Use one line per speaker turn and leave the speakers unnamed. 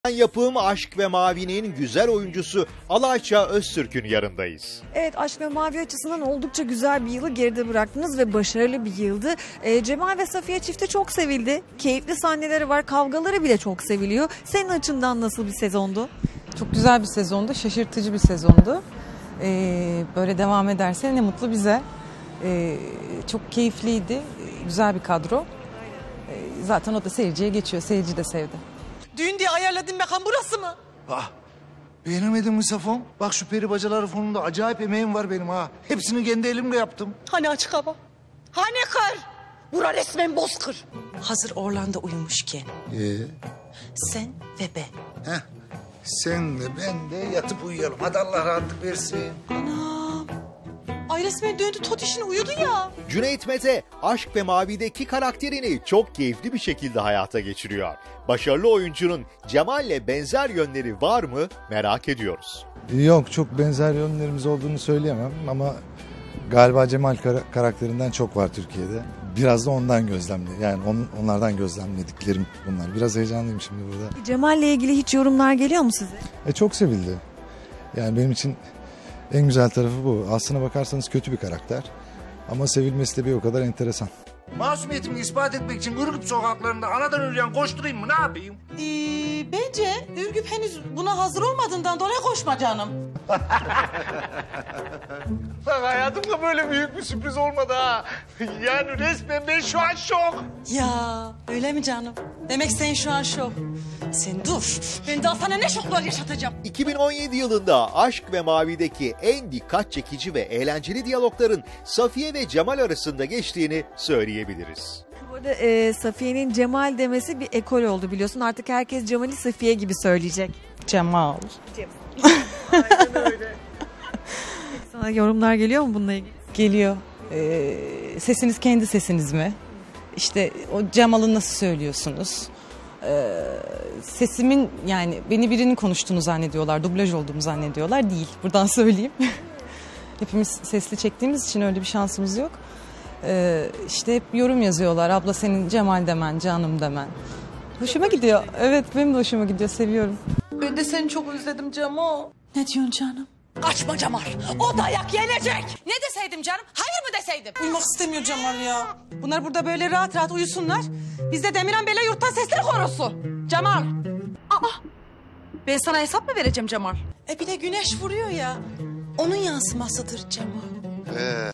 Yapım Aşk ve Mavi'nin güzel oyuncusu Alayça Öztürk'ün yanındayız.
Evet, Aşk ve Mavi açısından oldukça güzel bir yılı geride bıraktınız ve başarılı bir yıldı. Cemal ve Safiye çifti çok sevildi. Keyifli sahneleri var, kavgaları bile çok seviliyor. Senin açından nasıl bir sezondu?
Çok güzel bir sezondu, şaşırtıcı bir sezondu. Böyle devam ederse ne mutlu bize. Çok keyifliydi, güzel bir kadro. Zaten o da seyirciye geçiyor, seyirci de sevdi.
Düğün diye ayarladığın mekan burası mı?
Ah, beğenemedin mi Safon? Bak şu peri bacaları fonunda acayip emeğim var benim ha. Hepsini kendi elimle yaptım.
Hani açık hava? Hani kır? Bura resmen bozkır. Hazır Orlando uyumuşken sen ve ben.
Heh, senle ben de yatıp uyuyalım. Hadi Allah rahatlık versin.
Anam. Ay resmen döndü tot işine uyudu ya.
Cüneyt Mete, Aşk ve Mavi'deki karakterini çok keyifli bir şekilde hayata geçiriyor. Başarılı oyuncunun Cemal'le benzer yönleri var mı merak ediyoruz.
Yok, çok benzer yönlerimiz olduğunu söyleyemem ama galiba Cemal karakterinden çok var Türkiye'de. Biraz da ondan onlardan gözlemlediklerim bunlar. Biraz heyecanlıyım şimdi burada.
Cemal'le ilgili hiç yorumlar geliyor mu size?
Çok sevildi. Yani benim için en güzel tarafı bu. Aslına bakarsanız kötü bir karakter ama sevilmesi de bir o kadar enteresan.
Masumiyetimi ispat etmek için Ürgüp sokaklarında anadan ölüyen koşturayım mı, ne yapayım?
Bence Ürgüp henüz buna hazır olmadığından dolayı koşma canım.
Bak hayatımda böyle büyük bir sürpriz olmadı ha. Yani resmen ben şu an şok.
Ya öyle mi canım? Demek sen şu an şok. Sen dur. Ben daha sana ne şoklar yaşatacağım.
2017 yılında Aşk ve Mavi'deki en dikkat çekici ve eğlenceli diyalogların Safiye ve Cemal arasında geçtiğini söyleyebiliriz.
Bu arada Safiye'nin Cemal demesi bir ekol oldu biliyorsun. Artık herkes Cemal'i Safiye gibi söyleyecek.
Cemal.
Aynen öyle. Sana yorumlar geliyor mu bununla ilgili?
Geliyor. Sesiniz kendi sesiniz mi? İşte o Cemal'ı nasıl söylüyorsunuz? Sesimin yani beni birinin konuştuğunu zannediyorlar, dublaj olduğumu zannediyorlar. Değil. Buradan söyleyeyim. Hepimiz sesli çektiğimiz için öyle bir şansımız yok. İşte hep yorum yazıyorlar. Abla senin Cemal demen, canım demen. Hoşuma gidiyor. Evet, benim de hoşuma gidiyor. Seviyorum.
Ben de seni çok özledim Cemal. Ne diyorsun canım? Kaçma Cemal. O dayak yenecek. Ne deseydim canım? Hayır mı deseydim? Uyumak istemiyor Cemal ya. Bunlar burada böyle rahat rahat uyusunlar. Biz de Demirhan Bey'le yurttan sesleri korosu. Cemal. Aa, ben sana hesap mı vereceğim Cemal? Bir de güneş vuruyor ya. Onun yansımasıdır Cemal.